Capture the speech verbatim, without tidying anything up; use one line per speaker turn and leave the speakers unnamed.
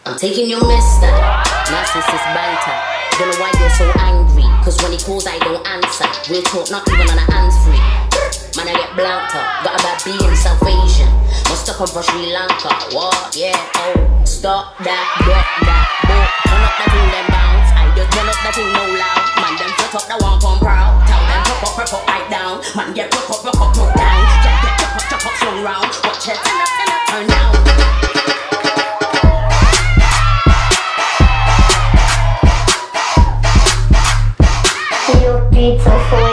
I'm taking your mister, narcissist banter. Don't know why you're so angry, cause when he calls I don't answer. We'll talk not even on a hands free. Man I get blanked up, got a bad being South Asian. Must stop from Sri Lanka, what, yeah, oh. Stop that, drop that, boy. Turn up that thing, them bounce. I just turn up that thing no loud. Man them flip up the one pump proud. Tell them pop up, pop up, right down. Man get rock up, rock up, rock down. Get get chop up, chop up, swung round. Watch it, turn up, turn up, turn down.
Feel beats are full.